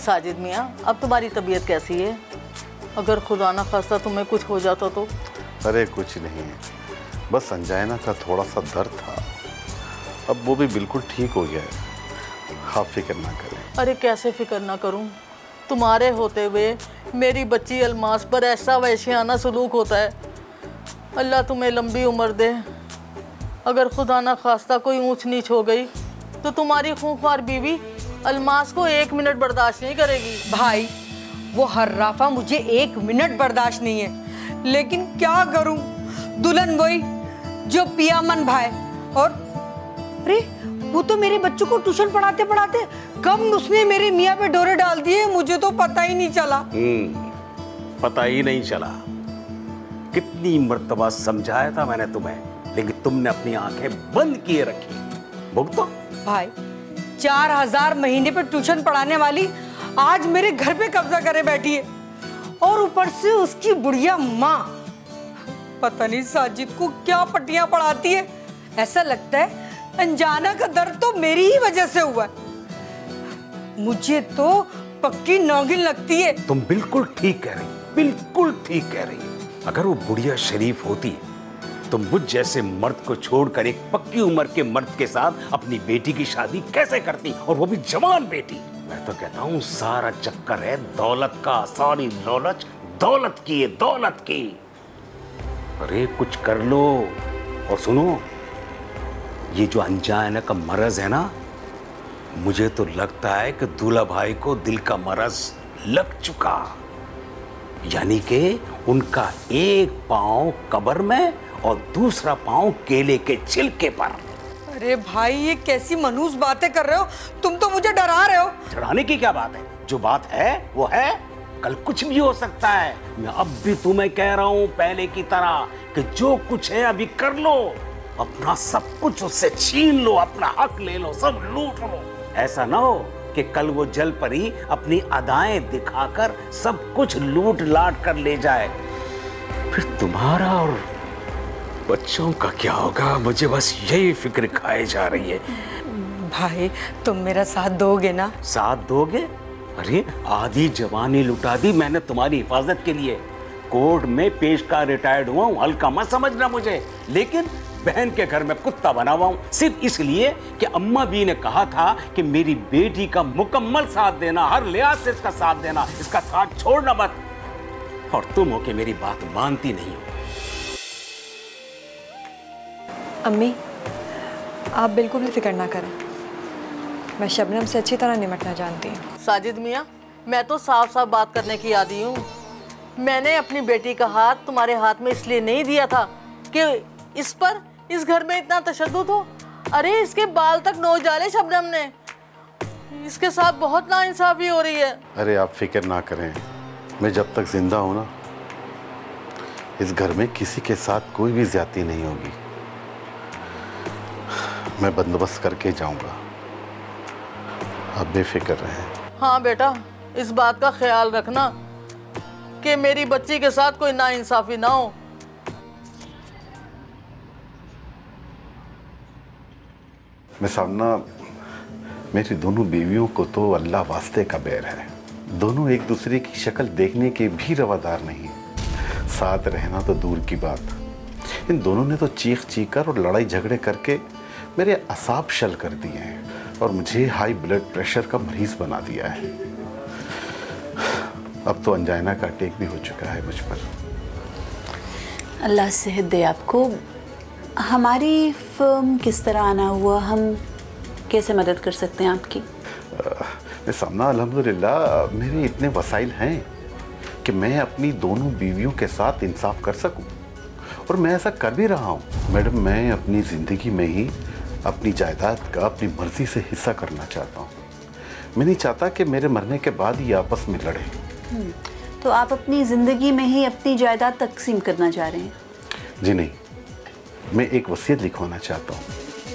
साजिद मियाँ, अब तुम्हारी तबीयत कैसी है? अगर खुदा ना खास्ता तुम्हें कुछ हो जाता तो? अरे कुछ नहीं है, बस अंजाना का थोड़ा सा दर्द था, अब वो भी बिल्कुल ठीक हो गया है। आप फिक्र ना करें। अरे कैसे फिक्र ना करूं? तुम्हारे होते हुए मेरी बच्ची अलमास पर ऐसा वैश्याना सलूक होता है। अल्लाह तुम्हें लंबी उम्र दे। अगर खुदा ना खास्ता कोई ऊंच नीच हो गई तो तुम्हारी खूंखार बीवी अलमास को 1 मिनट बर्दाश्त नहीं करेगी। भाई वो हर्राफा मुझे 1 मिनट बर्दाश्त नहीं है, लेकिन क्या करूं? दुल्हन वही जो पिया मन भाई। और अरे वो तो मेरे बच्चों को ट्यूशन पढ़ाते पढ़ाते कब उसने मेरे मियाँ पे डोरे डाल दिए, मुझे तो पता ही नहीं चला। पता ही नहीं चला। कितनी मर्तबा समझाया था मैंने तुम्हें, लेकिन तुमने अपनी आंखें बंद किए रखी। भुगतो। भाई 4000 महीने पे ट्यूशन पढ़ाने वाली आज मेरे घर पे कब्जा करे बैठी है, और ऊपर से उसकी बुढ़िया माँ पता नहीं साजिद को क्या पट्टियां पढ़ाती है। ऐसा लगता है अंजाना का दर्द तो मेरी ही वजह से हुआ है। मुझे तो पक्की नौगिन लगती है। तुम बिल्कुल ठीक कह रही, बिल्कुल ठीक कह रही। अगर वो बुढ़िया शरीफ होती तो मुझ जैसे मर्द को छोड़कर एक पक्की उम्र के मर्द के साथ अपनी बेटी की शादी कैसे करती, और वो भी जवान बेटी। मैं तो कहता हूँ सारा चक्कर है दौलत का, सारी दौलत दौलत की है, दौलत की। अरे कुछ कर लो। और सुनो, ये जो अंजाना का मरज है ना, मुझे तो लगता है कि दूल्हा भाई को दिल का मरज लग चुका, यानी कि उनका एक पांव कब्र में और दूसरा पांव केले के छिलके पर। अरे भाई ये कैसी मनहूस बातें कर रहे हो तुम, तो मुझे डरा रहे हो। डराने की क्या बात है? जो बात है वो है, कल कुछ भी हो सकता है। मैं अब भी तुम्हें कह रहा हूं पहले की तरह कि जो कुछ है अभी कर लो, अपना सब कुछ उससे छीन लो, अपना हक ले लो, सब लूट लो। ऐसा ना हो कि कल वो जल परी अपनी अदाएं दिखाकर सब कुछ लूट लाट कर ले जाए, फिर तुम्हारा और बच्चों का क्या होगा? मुझे बस यही फिक्र खाए जा रही है। भाई तुम मेरा साथ दोगे ना? साथ दोगे? अरे आधी जवानी लुटा दी मैंने तुम्हारी हिफाजत के लिए। कोर्ट में पेश का रिटायर्ड हुआ हूँ, हल्का मत समझना मुझे। लेकिन बहन के घर में कुत्ता बना हुआ हूँ, सिर्फ इसलिए कि अम्मा भी ने कहा था कि मेरी बेटी का मुकम्मल साथ देना, हर लिहाज से इसका साथ देना, इसका साथ छोड़ना मत। और तुम हो कि मेरी बात मानती नहीं हो। अम्मी आप बिल्कुल भी फिक्र ना करें, मैं शबनम से अच्छी तरह निपटना जानती हूँ। साजिद मियाँ, मैं तो साफ साफ बात करने की आदी हूँ। मैंने अपनी बेटी का हाथ तुम्हारे हाथ में इसलिए नहीं दिया था कि इस पर इस घर में इतना तशद्दुद हो। अरे इसके बाल तक नोच डाले शबनम ने, इसके साथ बहुत नाइंसाफी हो रही है। अरे आप फिक्र ना करें, मैं जब तक जिंदा हूँ ना, इस घर में किसी के साथ कोई भी ज्यादती नहीं होगी। मैं बंदोबस्त करके जाऊंगा, आप बेफिक्र रहें। हाँ बेटा, इस बात का ख्याल रखना कि मेरी बच्ची के साथ कोई नाइंसाफी ना हो। मैं सामना, मेरी दोनों बीवियों को तो अल्लाह वास्ते का बैर है। दोनों एक दूसरे की शक्ल देखने के भी रवादार नहीं, साथ रहना तो दूर की बात। इन दोनों ने तो चीख चीख कर और लड़ाई झगड़े करके मेरे असाब शल कर दिए हैं और मुझे हाई ब्लड प्रेशर का मरीज बना दिया है। अब तो अंजाना का अटैक भी हो चुका है मुझ पर। अल्लाह सेहत दे आपको। हमारी फर्म किस तरह आना हुआ, हम कैसे मदद कर सकते हैं आपकी? मैं सामना अल्हम्दुलिल्लाह मेरे इतने वसाइल हैं कि मैं अपनी दोनों बीवियों के साथ इंसाफ कर सकूं, और मैं ऐसा कर भी रहा हूं। मैडम, मैं अपनी ज़िंदगी में ही अपनी जायदाद का अपनी मर्जी से हिस्सा करना चाहता हूँ। मैं नहीं चाहता कि मेरे मरने के बाद ये आपस में लड़े। तो आप अपनी ज़िंदगी में ही अपनी जायदाद तकसीम करना चाह रहे हैं? जी नहीं, मैं एक वसीयत लिखवाना चाहता हूँ।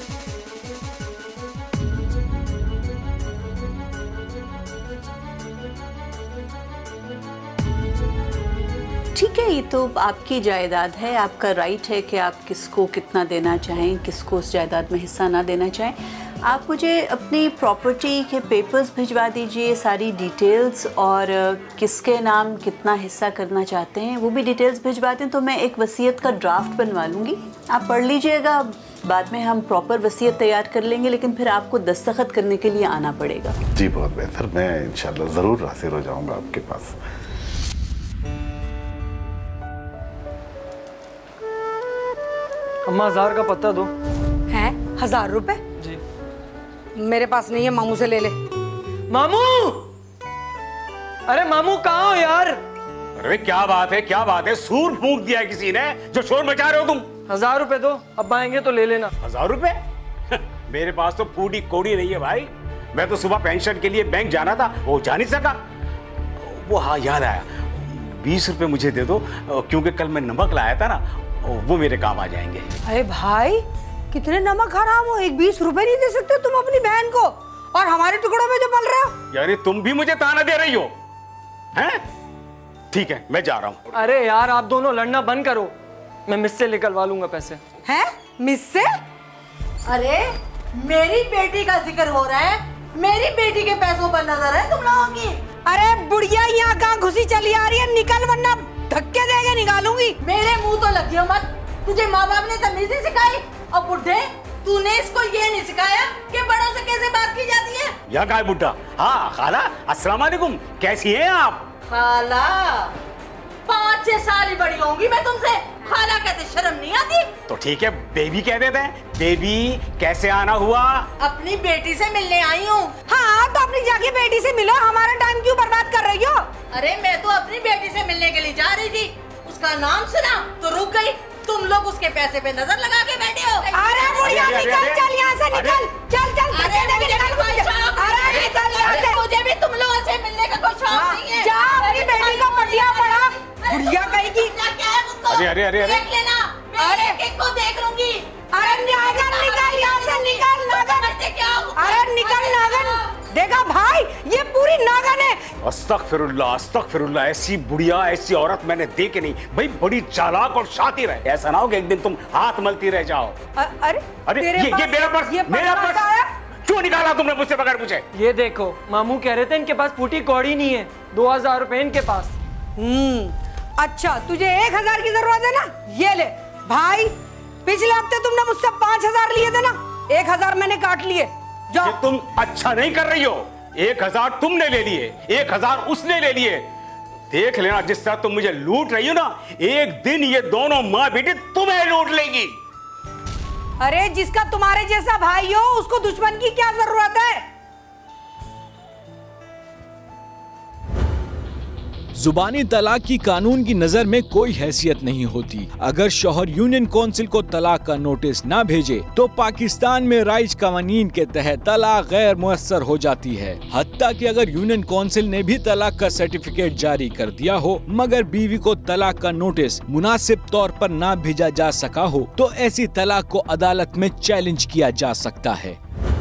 ठीक है, ये तो आपकी जायदाद है, आपका राइट है कि आप किसको कितना देना चाहें, किसको उस जायदाद में हिस्सा ना देना चाहें। आप मुझे अपनी प्रॉपर्टी के पेपर्स भिजवा दीजिए, सारी डिटेल्स, और किसके नाम कितना हिस्सा करना चाहते हैं वो भी डिटेल्स भिजवा दें तो मैं एक वसीयत का ड्राफ्ट बनवा लूँगी। आप पढ़ लीजिएगा, बाद में हम प्रॉपर वसीयत तैयार कर लेंगे, लेकिन फिर आपको दस्तखत करने के लिए आना पड़ेगा। जी बहुत बेहतर, मैं इंशाल्लाह ज़रूर हाजिर हो जाऊँगा आपके पास। अम्मा 1000 का पत्ता दो। हैं 1000 रुपए? जी। मेरे पास नहीं है, मामू से ले ले। मामू, अरे मामू कहाँ हो यार? अरे क्या बात है, क्या बात है? सूर फूंक दिया है किसी ने जो शोर मचा रहे हो तुम। 1000 रुपए दो, अब आएंगे तो ले लेना। 1000 रुपए? मेरे पास तो फूटी कोड़ी नहीं है भाई। मैं तो सुबह पेंशन के लिए बैंक जाना था, वो जा नहीं सका। वो हाँ याद आया, 20 रुपए मुझे दे दो, क्योंकि कल मैं नमक लाया था ना, वो मेरे काम आ जाएंगे। अरे भाई कितने नमक हराम हो, एक 20 रुपए नहीं दे सकते तुम अपनी बहन को, और हमारे टुकड़ों में जो पल रहे हो। यानी तुम भी मुझे ताना दे रही हो? हैं? ठीक है, मैं जा रहा हूँ। अरे यार आप दोनों लड़ना बंद करो, मैं मिस से निकलवा लूंगा पैसे। हैं? मिस से? अरे मेरी बेटी का जिक्र हो रहा है, मेरी बेटी के पैसों पर नजर है तुम लोगों की। अरे बुढ़िया यहाँ कहाँ घुसी चली आ रही है, निकल वरना धक्के देके निकालूंगी। मेरे मुंह तो लगी हो मत, तुझे माँ बाप ने तमीज नहीं सिखाई? और बुढ़े तूने इसको ये नहीं सिखाया कि बड़ों से कैसे बात की जाती है? यहाँ का है बुड्ढा? हाँ खाला, अस्सलाम वालेकुम, कैसी हैं आप? खाला 5-6 साल ही बड़ी होंगी मैं तुमसे, खाला कहते शर्म नहीं आती? तो ठीक है बेबी कह देते हैं। बेबी कैसे आना हुआ? अपनी बेटी से मिलने आई हूँ। हाँ तो अपनी जाके बेटी से मिलो, हमारा टाइम क्यों बर्बाद कर रही हो? अरे मैं तो अपनी बेटी से मिलने के लिए जा रही थी, उसका नाम सुना तो रुक गई। तुम लोग उसके पैसे पे नजर लगा के बैठे हो। अरे बुढ़िया निकल, चल यहाँ से निकल, चल चल धक्के देके निकाल मुझे। अरे निकल यहाँ से। मुझे भी तुम लोगों से मिलने का कोई शौक नहीं है। जा अपनी बेटी का पटिया पड़ा, बुढ़िया कहेगी। अरे अरे अरे अरे देख लेना, मैं एक को देख लूंगी। अरे नागन निकल यहाँ से, निकल नागन। अरे निकल नागन। देखा भाई, ये पूरी नागन है। अस्तगफिरुल्लाह, अस्तगफिरुल्लाह, ऐसी बुढ़िया, ऐसी औरत मैंने देखी नहीं भाई। बड़ी चालाक और शातिर है, ऐसा ना हो कि एक दिन तुम हाथ मलती रह जाओ। अरे अरे ये मेरा पर्स, मेरा पर्स क्यों निकाला तुमने मुझसे बगैर पूछे? ये देखो मामू कह रहे थे इनके पास फूटी कौड़ी नहीं है, 2000 रुपए इनके पास। अच्छा तुझे 1000 की जरूरत है ना, ये ले भाई। पिछले हफ्ते तुमने मुझसे 5000 लिए थे ना, 1000 मैंने काट लिए। ये तुम अच्छा नहीं कर रही हो। 1000 तुमने ले लिए, 1000 उसने ले लिए। देख लेना, जिस तरह तुम मुझे लूट रही हो ना, एक दिन ये दोनों माँ बेटी तुम्हें लूट लेगी। अरे जिसका तुम्हारे जैसा भाई हो उसको दुश्मन की क्या जरूरत है? जुबानी तलाक की कानून की नजर में कोई हैसियत नहीं होती। अगर शौहर यूनियन काउंसिल को तलाक का नोटिस न भेजे तो पाकिस्तान में राइज कवानीन के तहत तलाक गैर मुयस्सर हो जाती है। हत्ता कि अगर यूनियन काउंसिल ने भी तलाक का सर्टिफिकेट जारी कर दिया हो मगर बीवी को तलाक का नोटिस मुनासिब तौर पर न भेजा जा सका हो तो ऐसी तलाक को अदालत में चैलेंज किया जा सकता है।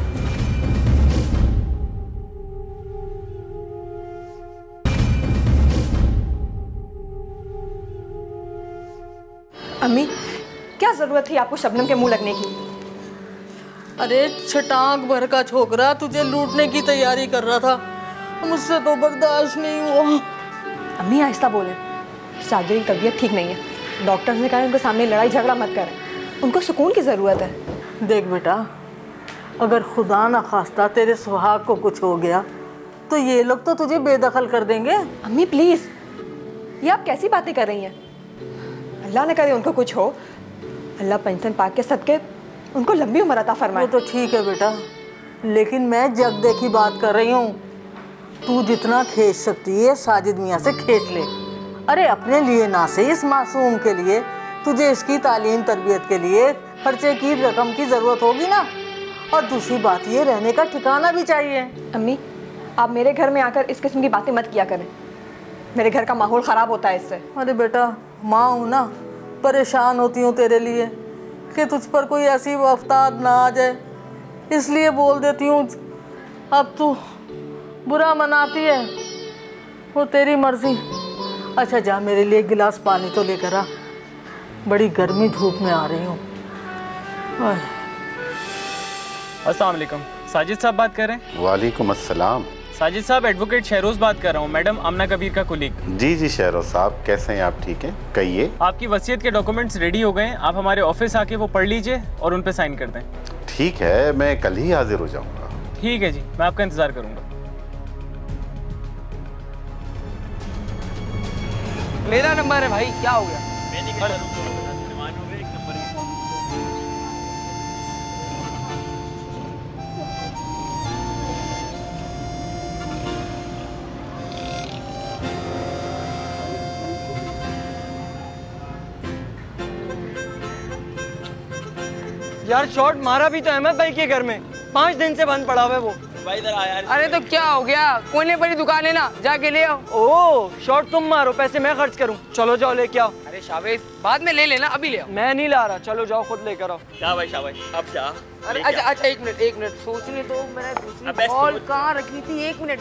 अम्मी क्या जरूरत थी आपको शबनम के मुंह लगने की? अरे छटाक भर का छोकरा तुझे लूटने की तैयारी कर रहा था, मुझसे तो बर्दाश्त नहीं हुआ। अम्मी आहिस्ता बोले, साजिद की तबीयत ठीक नहीं है, डॉक्टर ने कहा उनके सामने लड़ाई झगड़ा मत करें, उनको सुकून की ज़रूरत है। देख बेटा, अगर खुदा न खास्ता तेरे सुहाग को कुछ हो गया तो ये लोग तो तुझे बेदखल कर देंगे। अम्मी प्लीज़, ये आप कैसी बातें कर रही हैं? अल्लाह ने करे उनको कुछ हो, अल्लाह पेंशन पाक के सदके उनको लंबी उम्र अता फरमाए। वो तो ठीक है बेटा, लेकिन मैं जग देखी बात कर रही हूँ। तू जितना खींच सकती है साजिद मियाँ से खींच ले। अरे अपने लिए ना से इस मासूम के लिए, तुझे इसकी तालीम तरबियत के लिए खर्चे की रकम की ज़रूरत होगी ना। और दूसरी बात, ये रहने का ठिकाना भी चाहिए। अम्मी आप मेरे घर में आकर इस किस्म की बातें मत किया करें, मेरे घर का माहौल ख़राब होता है इससे। अरे बेटा माँ हूँ ना, परेशान होती हूँ तेरे लिए कि तुझ पर कोई ऐसी वफ़ात ना आ जाए, इसलिए बोल देती हूँ। अब तू बुरा मनाती है, वो तेरी मर्जी। अच्छा जा मेरे लिए एक गिलास पानी तो लेकर आ, बड़ी गर्मी धूप में आ रही हूँ। अस्सलाम वालेकुम। साजिद साहब बात कर रहे हैं? वालेकुम अस्सलाम। साजिद साहब, एडवोकेट शहरोज बात कर रहा हूँ, मैडम आमना कबीर का कुलीग। जी जी शहरोज साहब, कैसे हैं आप? ठीक हैं, कहिए। आपकी वसीयत के डॉक्यूमेंट्स रेडी हो गए हैं, आप हमारे ऑफिस आके वो पढ़ लीजिए और उन पे साइन कर दें। ठीक है, मैं कल ही हाजिर हो जाऊंगा। ठीक है जी, मैं आपका इंतजार करूंगा। मेरा नंबर है भाई, क्या हो गया? यार शॉट मारा भी तो अहमद भाई के घर में, 5 दिन से बंद पड़ा हुआ है वो। भाई इधर आ यार। अरे तो क्या हो गया, कोने पर ही दुकान है ना, जाके ले आओ। ओह शॉट तुम मारो, पैसे मैं खर्च करूं। चलो जाओ लेके आओ। अरे शाबाश, बाद में ले लेना, अभी ले आओ। मैं नहीं ला रहा, चलो जाओ खुद लेकर आओ। शाबाश शाबाश, अब जा। अरे अच्छा एक मिनट सोचने तो, मैंने दूसरी बॉल कहाँ रखी थी? एक मिनट।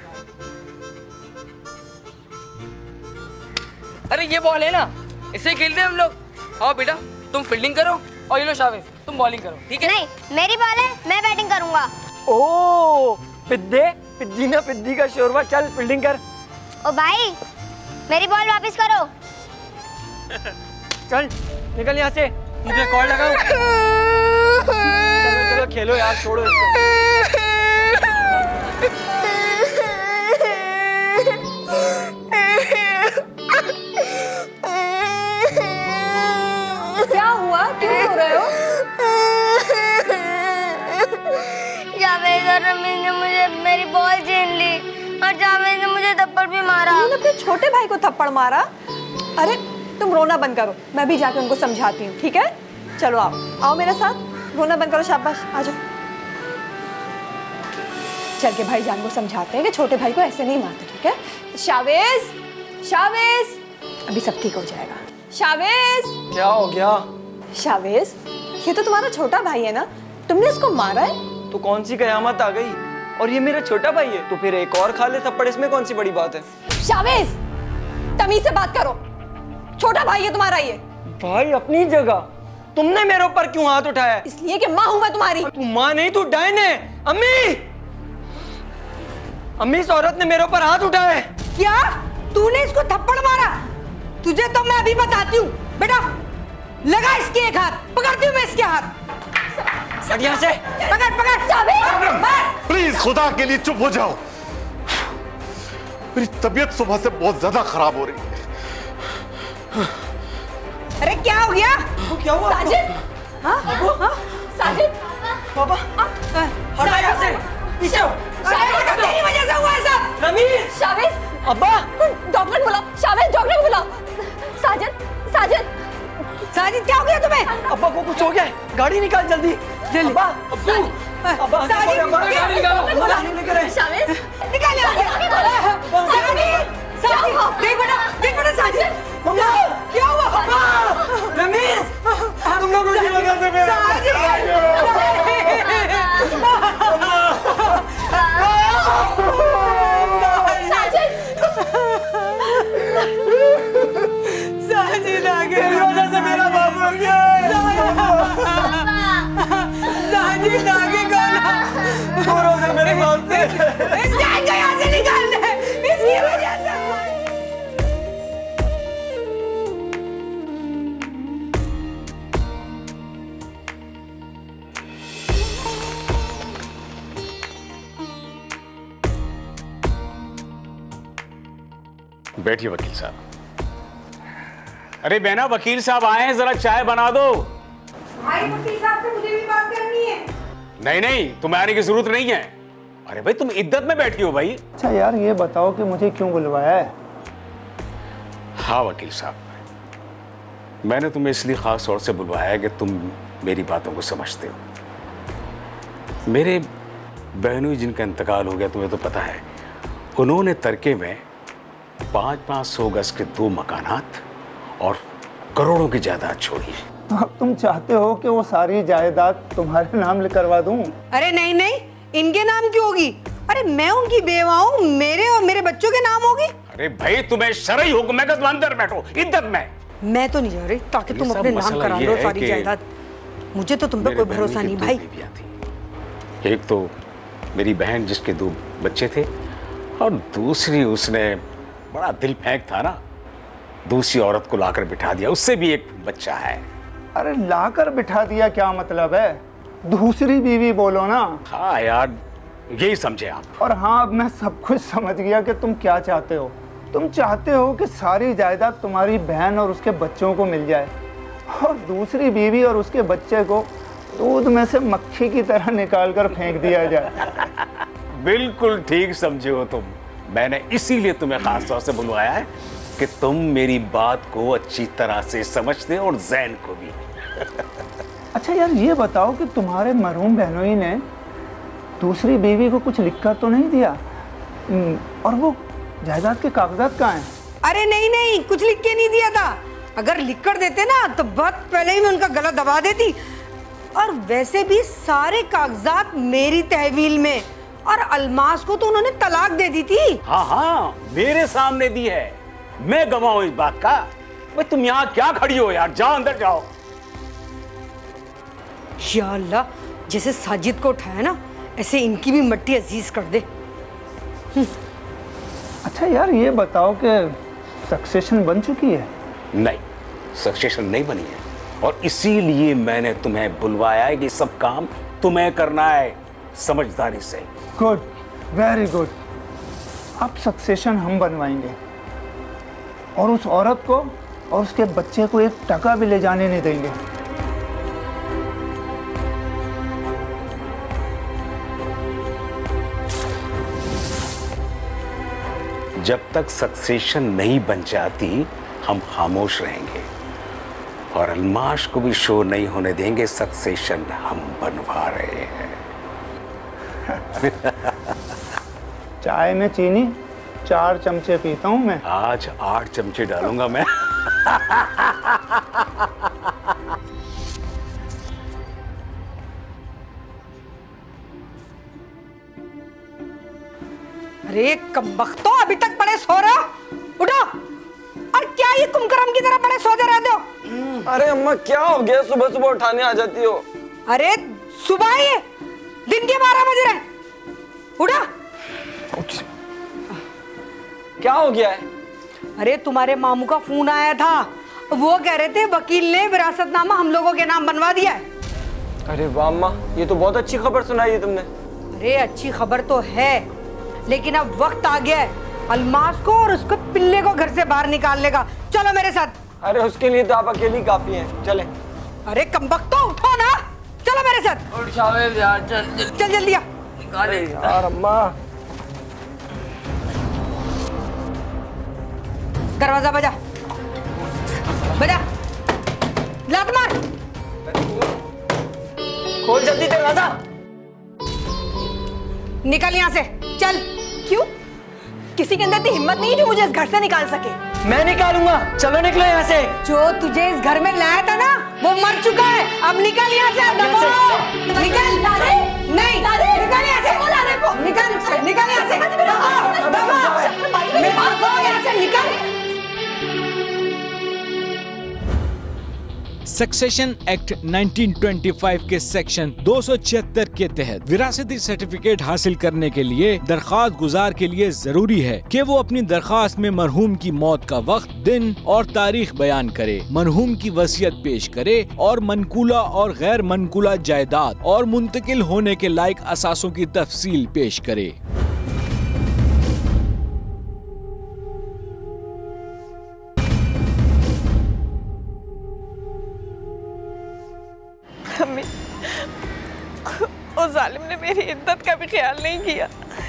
अरे ये बॉल है ना, इससे खेलते हैं हम लोग। आओ बेटा, तुम फील्डिंग करो और ये लो शाबाश, तुम बॉलिंग करो, ठीक है? नहीं, मेरी बॉल है, मैं बैटिंग करूंगा। ओ पिद्दी ना पिद्दी का शोरबा, चल फील्डिंग कर। ओ भाई, मेरी बॉल वापस करो। चल निकल यहाँ से, मुझे कॉल लगाओ। चलो खेलो यार, छोड़ो इसको। क्या हुआ, क्यों रो रहे हो? जावेद और रमीज ने मुझे मेरी बॉल छीन ली और जावेद ने मुझे थप्पड़ भी मारा। तुमने अपने छोटे भाई को थप्पड़ मारा? अरे तुम रोना बंद करो, मैं भी जाके उनको समझाती हूँ, ठीक है? चलो आओ मेरे साथ, रोना बंद करो, शाबाश, आ जाओ। चल के भाईजान को समझाते हैं कि छोटे भाई को ऐसे नहीं मारते, ठीक है? शावेज, अभी सब ठीक हो जाएगा। शावेज, क्या हो गया? शावेज, ये तो तुम्हारा छोटा भाई है ना, तुमने इसको मारा है? तो कौन सी कयामत आ गई, और ये मेरा छोटा भाई है, तो फिर एक और खा ले थप्पड़, इसमें कौन सी बड़ी बात है? शावेज, तमीज से बात करो, छोटा भाई है तुम्हारा ये। भाई अपनी जगह, तुमने मेरे ऊपर क्यों हाथ उठाया? इसलिए कि माँ हूं मैं तुम्हारी। तू माँ नहीं, तू डायन है। अम्मी इस औरत ने मेरे ऊपर हाथ उठाया है। क्या तूने इसको थप्पड़ मारा? तुझे तो मैं अभी बताती हूँ बेटा, लगा इसके एक हाथ, पकड़ती हूँ मैं इसके हाथ। यहाँ से पकड़। प्लीज खुदा के लिए चुप हो जाओ, मेरी तबीयत सुबह से बहुत ज्यादा खराब हो रही है। अरे क्या हो गया? क्या हुआ? साजिद, साजिद, पापा हटा यहाँ से, पीछे हो। तेरी वजह से हुआ है सब। रमीज, शावेज, अब्बा, डॉक्टर को बुलाओ, शावेज डॉक्टर को बुलाओ। साजिद, क्या हो गया तुम्हें? अब्बा को कुछ हो गया, गाड़ी निकाल जल्दी। जल्दी। अब्बा गाड़ी निकालो, लेकर आए। शावेज, निकाल यहाँ से। देख बेटा साजिद, क्या हुआ? रमीज, तुम लोग उसी वजह से मेरा साजिद आ गया, मेरी वजह से मेरा बाप मर गया। साजिद आ गया, दूर हो जा मेरे बाप से। इस जान को यहाँ से निकाल दे, इसकी वजह से। बैठिए वकील साहब। अरे बहना, वकील साहब आए हैं, जरा चाय बना दो। भाई वकील साहब से मुझे भी बात करनी है। नहीं, तुम्हें आने की जरूरत नहीं है। अरे भाई तुम इद्दत में बैठी हो भाई। अच्छा यार ये बताओ कि मुझे क्यों बुलवाया है? हाँ वकील साहब, मैंने तुम्हें इसलिए खास तौर से बुलवाया है कि तुम मेरी बातों को समझते हो। मेरे बहनों जिनका इंतकाल हो गया, तुम्हें तो पता है, उन्होंने तरके में 500 गज के 2 मकानात और करोड़ों की जायदाद छोड़ी है। अब तुम चाहते हो कि वो सारी जायदाद तुम्हारे नाम करवा दूं? अरे नहीं, इनके नाम क्यों होगी? अरे मैं उनकी बेवा हूँ, मेरे और मेरे बच्चों के नाम होगी। अरे भाई तुम्हें शर्म हुक्म है, तुम अंदर बैठो इद्दत में। मैं तो नहीं जा रही, ताकि तुम अपने नाम करा लो सारी जायदाद। मुझे तो तुम पे कोई भरोसा नहीं भाई। एक तो मेरी बहन जिसके 2 बच्चे थे, और दूसरी उसने बड़ा दिल फेंक था ना, दूसरी औरत को लाकर बिठा दिया, उससे भी एक बच्चा है। अरे लाकर बिठा दिया क्या मतलब है? दूसरी बीवी बोलो ना। हाँ यार, यही समझे आप। और हाँ, अब मैं सब कुछ समझ गया कि तुम क्या चाहते हो। तुम चाहते हो कि सारी जायदाद तुम्हारी बहन और उसके बच्चों को मिल जाए, और दूसरी बीवी और उसके बच्चे को दूध में से मक्खी की तरह निकाल कर फेंक दिया जाए। बिल्कुल ठीक समझे हो तुम। मैंने इसीलिए तुम्हें खास तौर से बुलवाया है कि तुम मेरी बात को अच्छी तरह से समझते और जैन को भी। अच्छा यार, ये बताओ कि तुम्हारे मरहूम बहनोई ने दूसरी बीवी को कुछ लिखकर तो नहीं दिया? और वो जायदाद के कागजात कहाँ हैं? अरे नहीं नहीं, कुछ लिख के नहीं दिया था। अगर लिख कर देते ना तो बहुत पहले ही मैं उनका गला दबा देती। और वैसे भी सारे कागजात मेरी तहवील में, और अलमास को तो उन्होंने तलाक दे दी थी। हाँ हाँ, मेरे सामने दी है। मैं गवाह हूं इस बात का। भाई तुम यहाँ क्या खड़ी हो यार, जाओ अंदर जाओ। या अल्लाह, जैसे साजिद को उठाया ना, ऐसे इनकी भी मट्टी अजीज कर दे। अच्छा यार, ये बताओ कि सक्सेशन बन चुकी है? नहीं, सक्सेशन नहीं बनी है, और इसीलिए मैंने तुम्हें बुलवाया है कि सब काम तुम्हें करना है समझदारी से। Good, very good. अब सक्सेशन हम बनवाएंगे, और उस औरत को और उसके बच्चे को 1 टका भी ले जाने नहीं देंगे। जब तक सक्सेशन नहीं बन जाती हम खामोश रहेंगे, और अलमाश को भी शो नहीं होने देंगे सक्सेशन हम बनवा रहे हैं। चाय में चीनी 4 चमचे पीता हूं मैं। आज 8 चमचे डालूंगा मैं। अरे कमबख्तो, अभी तक पड़े सो रहे हो? उठो। और क्या ये कुमकरम की तरह पड़े सोते रहते हो? अरे अम्मा क्या हो गया, सुबह सुबह उठाने आ जाती हो? अरे सुबह ही दिन के 12 बज रहे। उठा। क्या हो गया है? अरे तुम्हारे मामू का फोन आया था, वो कह रहे थे वकील ने विरासतनामा हम लोगों के नाम बनवा दिया है। अरे वाह अम्मा, ये तो बहुत अच्छी खबर सुनाई है तुमने। अरे अच्छी खबर तो है, लेकिन अब वक्त आ गया है अलमास को और उसको पिल्ले को घर से बाहर निकालने का। चलो मेरे साथ। अरे उसके लिए तो आप अकेली काफी हैं, चले। अरे कमबख्तो, उठो ना, चलो मेरे साथ। उठ शावेब यार, चल जल्दी आ। निकाले यार अम्मा। दरवाजा बजा, बजा, लात मार। खोल जल्दी दरवाजा। निकल यहाँ से, चल। क्यों? किसी के अंदर इतनी हिम्मत नहीं है जो मुझे इस घर से निकाल सके? मैं निकालूंगा, चलो निकलो यहाँ से। जो तुझे इस घर में लाया था ना, वो मर चुका है। अब निकल यहाँ से। निकल। नहीं, निकल यहाँ से। निकल यहाँ से, निकल। सक्सेशन एक्ट 1925 के सेक्शन 276 के तहत विरासती सर्टिफिकेट हासिल करने के लिए दरख्वास्त गुजार के लिए जरूरी है कि वो अपनी दरख्वास्त में मरहूम की मौत का वक्त, दिन और तारीख बयान करे, मरहूम की वसीयत पेश करे और मनकूला और गैर मनकूला जायदाद और मुंतकिल होने के लायक असासों की तफसील पेश करे। उस जालिम ने मेरी इद्दत का भी ख्याल नहीं किया,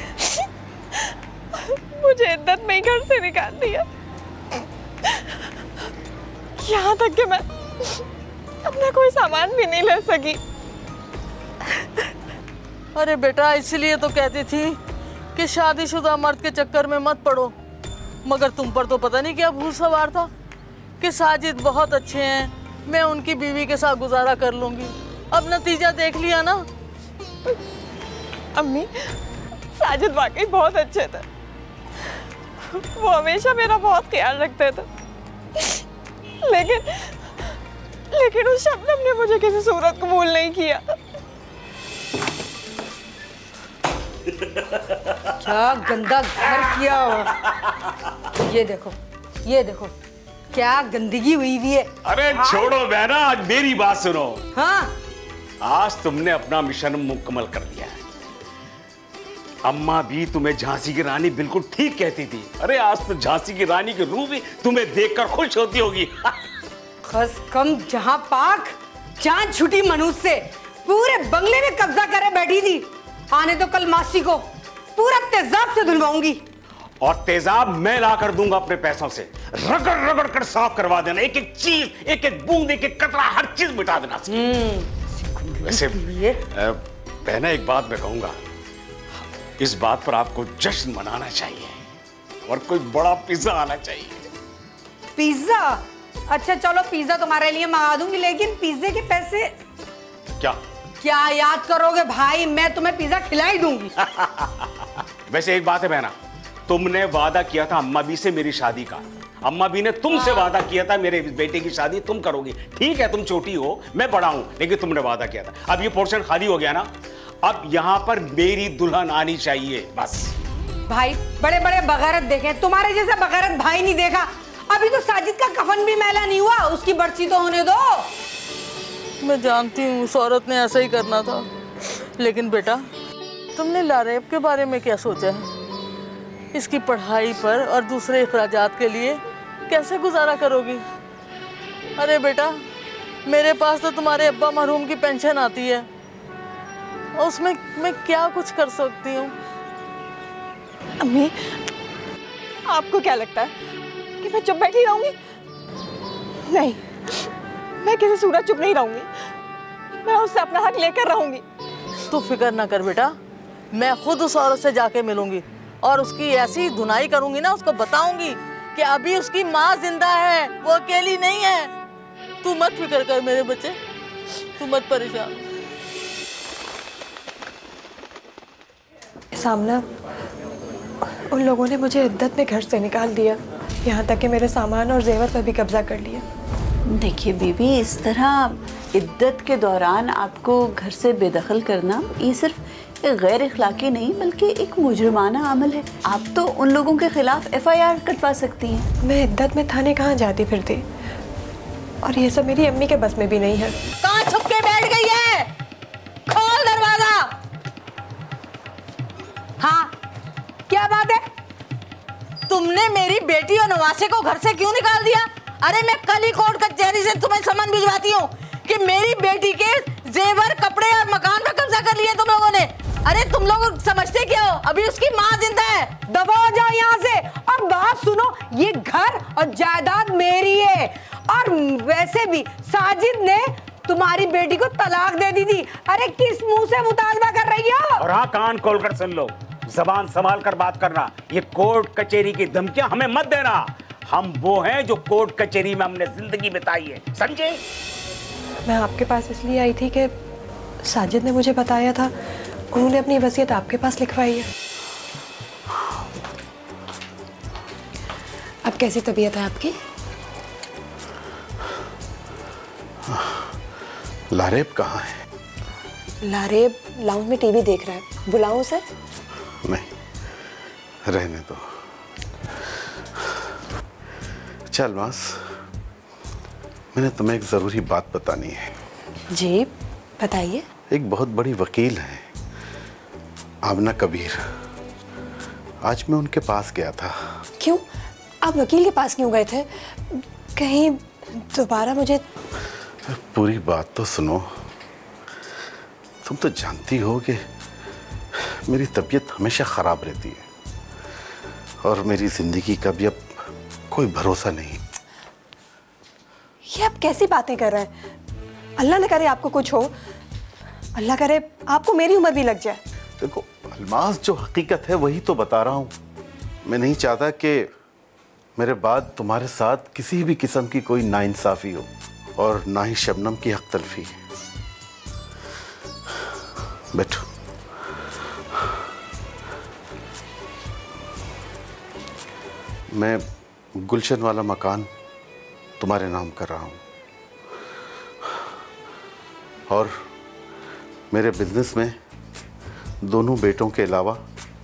मुझे इद्दत में ही घर से निकाल दिया, यहाँ तक कि मैं अपना कोई सामान भी नहीं ले सकी। अरे बेटा, इसलिए तो कहती थी कि शादीशुदा मर्द के चक्कर में मत पड़ो, मगर तुम पर तो पता नहीं क्या भूत सवार था कि साजिद बहुत अच्छे हैं, मैं उनकी बीवी के साथ गुजारा कर लूंगी। अब नतीजा देख लिया ना। अम्मी, साजिद वाकई बहुत अच्छे थे, वो हमेशा मेरा बहुत ख्याल रखते थे, लेकिन उस शबनम ने मुझे किसी सूरत कबूल नहीं किया। क्या गंदा घर किया हो। ये देखो क्या गंदगी हुई हुई है। अरे छोड़ो बहना, आज मेरी बात सुनो। हाँ, आज तुमने अपना मिशन मुकम्मल कर लिया है। अम्मा भी तुम्हें झांसी की रानी बिल्कुल ठीक कहती थी। अरे आज तो झांसी की रानी के रूप भी तुम्हें देखकर खुश होती होगी। खस कम जहां पाक जान छुटी मनुष्य से पूरे बंगले में कब्जा करे बैठी थी। आने तो कल मासी को पूरा तेजाब से धुलवाऊंगी। और तेजाब मैं ला कर दूंगा अपने पैसों से। रगड़ रगड़ कर साफ करवा देना, एक एक चीज, एक एक बूंद, एक एक कतरा, हर चीज मिटा देना। वैसे बहना, एक बात मैं कहूंगा, इस बात पर आपको जश्न मनाना चाहिए और कोई बड़ा पिज्जा आना चाहिए। पिज्जा? अच्छा चलो, पिज्जा तुम्हारे लिए मंगा दूंगी, लेकिन पिज्जे के पैसे क्या याद करोगे भाई? मैं तुम्हें पिज्जा खिला ही दूंगी। वैसे एक बात है बहना, तुमने वादा किया था अम्मा बी से मेरी शादी का। अम्मा बी ने तुमसे वादा किया था मेरे बेटे की शादी तुम करोगी। ठीक है, तुम छोटी हो, मैं बड़ा हूं, लेकिन तुमने वादा किया था। अब ये पोर्शन खाली हो गया ना, अब यहां पर मेरी दुल्हन आनी चाहिए बस। भाई बड़े बड़े बगैरत देखे, तुम्हारे जैसा बगैरत भाई नहीं देखा। अभी तो साजिद का कफन भी मैला नहीं हुआ, उसकी बरसी तो होने दो। मैं जानती हूँ उस औरत ने ऐसा ही करना था, लेकिन बेटा तुमने लारेब के बारे में क्या सोचा है? इसकी पढ़ाई पर और दूसरे अखराजात के लिए कैसे गुजारा करोगी? अरे बेटा, मेरे पास तो तुम्हारे अब्बा मरहूम की पेंशन आती है, और उसमें मैं क्या कुछ कर सकती हूँ? अम्मी, आपको क्या लगता है कि मैं चुप बैठी रहूंगी? नहीं, मैं किसी सूरत चुप नहीं रहूंगी। मैं उससे अपना हक लेकर रहूंगी। तू फिक्र ना कर बेटा, मैं खुद उस औरत से जाके मिलूंगी और उसकी ऐसी धुनाई करूंगी ना, उसको बताऊंगी कि अभी उसकी माँ जिंदा है, वो अकेली नहीं है। तू मत फिक्र कर मेरे बच्चे, तू मत परेशान। सामना, उन लोगों ने मुझे इद्दत में घर से निकाल दिया, यहाँ तक कि मेरे सामान और जेवर पर भी कब्जा कर लिया। देखिए बीबी, इस तरह इद्दत के दौरान आपको घर से बेदखल करना ये सिर्फ एक गैर इखलाकी नहीं बल्कि एक मुजरिमाना अमल है। आप तो उन लोगों के खिलाफ FIR कटवा सकती हैं। मैं इद्दत में थाने कहाँ जाती फिरती, और ये सब मेरी अम्मी के बस में भी नहीं है। कहाँ छुप के बैठ गई है? खोल दरवाजा। हाँ, क्या बात है? तुमने मेरी बेटी और नवासे को घर से क्यों निकाल दिया? अरे मैं कल ही कोर्ट कचहरी से तुम्हें समन भिजवाती हूँ कि मेरी बेटी के जेवर, कपड़े और मकान पर कब्जा कर लिए तुम लोगों ने। अरे तुम लोग समझते क्या हो? अभी उसकी माँ जिंदा है। दबा हो जाओ यहाँ से। और बात सुनो, ये घर और जायदाद मेरी है, और वैसे भी साजिद ने तुम्हारी बेटी को तलाक दे दी थी। अरे किस मुंह से मुतालबा कर रही हो? और हाँ, कान खोलकर सुन लो, जबान संभाल कर बात करना। ये कोर्ट कचहरी की धमकियां हमें मत देना। हम वो हैं जो कोर्ट कचहरी में हमने जिंदगी बिताई है, समझे? मैं आपके पास इसलिए आई थी कि साजिद ने मुझे बताया था, उन्होंने अपनी वसीयत आपके पास लिखवाई है। अब कैसी तबीयत है आपकी? लारेब कहाँ है? लारेब लाउंज में टीवी देख रहा है, बुलाऊं उसे? नहीं, रहने दो। चल मास, मैंने तुम्हें एक ज़रूरी बात बतानी है। जी बताइए। एक बहुत बड़ी वकील है, आमना कबीर। आज मैं उनके पास गया था। क्यों? आप वकील के पास क्यों गए थे? कहीं दोबारा मुझे... पूरी बात तो सुनो। तुम तो जानती हो कि मेरी तबीयत हमेशा ख़राब रहती है और मेरी ज़िंदगी का भी अब कोई भरोसा नहीं। ये आप कैसी बातें कर रहे हैं? अल्लाह न करे आपको कुछ हो, अल्लाह करे आपको मेरी उम्र भी लग जाए। देखो अलमास, जो हकीकत है वही तो बता रहा हूँ। मैं नहीं चाहता कि मेरे बाद तुम्हारे साथ किसी भी किस्म की कोई नाइंसाफ़ी हो, और ना ही शबनम की हक तलफी। बैठो। मैं गुलशन वाला मकान तुम्हारे नाम कर रहा हूँ, और मेरे बिजनेस में दोनों बेटों के अलावा